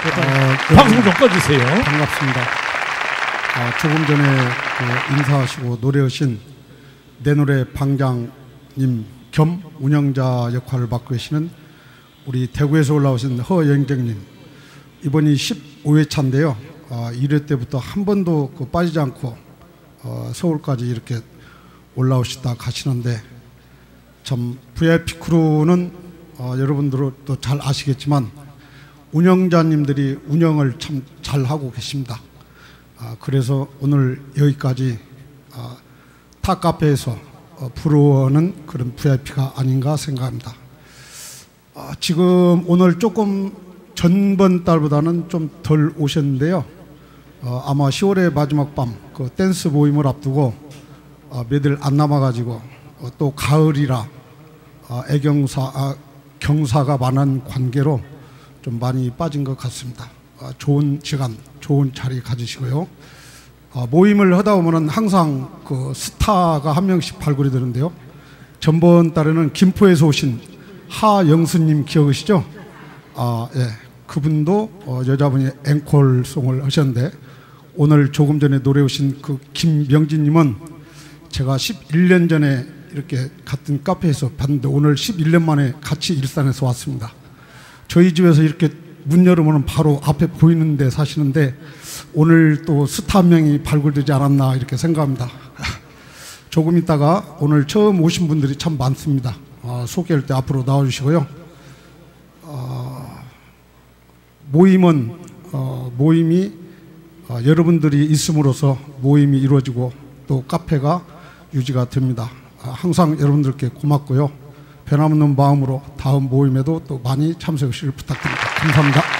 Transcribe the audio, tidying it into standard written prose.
방송 좀 꺼주세요. 반갑습니다. 조금 전에 인사하시고 노래하신 내 노래 방장님 겸 운영자 역할을 맡고 계시는 우리 대구에서 올라오신 허영정님, 이번이 15회차인데요. 1회 때부터 한 번도 빠지지 않고 서울까지 이렇게 올라오시다 가시는데, 참 VIP 크루는 여러분들도 잘 아시겠지만 운영자님들이 운영을 참 잘하고 계십니다. 그래서 오늘 여기까지 타 카페에서 부러워하는 그런 VIP가 아닌가 생각합니다. 지금 오늘 조금 전번 달보다는 좀 덜 오셨는데요. 아마 10월의 마지막 밤 그 댄스 모임을 앞두고 몇일 안 남아가지고 또 가을이라 경사가 많은 관계로 좀 많이 빠진 것 같습니다. 좋은 시간, 좋은 자리 가지시고요. 모임을 하다 보면은 항상 그 스타가 한 명씩 발굴이 되는데요. 전번 달에는 김포에서 오신 하영수님 기억이시죠? 예. 그분도 여자분이 앵콜송을 하셨는데, 오늘 조금 전에 노래 오신 그 김명진님은 제가 11년 전에 이렇게 같은 카페에서 봤는데 오늘 11년 만에 같이 일산에서 왔습니다. 저희 집에서 이렇게 문 열으면 바로 앞에 보이는 데 사시는데 오늘 또 스타 한 명이 발굴되지 않았나 이렇게 생각합니다. 조금 있다가 오늘 처음 오신 분들이 참 많습니다. 소개할 때 앞으로 나와주시고요. 모임이 여러분들이 있음으로써 모임이 이루어지고 또 카페가 유지가 됩니다. 항상 여러분들께 고맙고요. 변함없는 마음으로 다음 모임에도 또 많이 참석하시길 부탁드립니다. 감사합니다.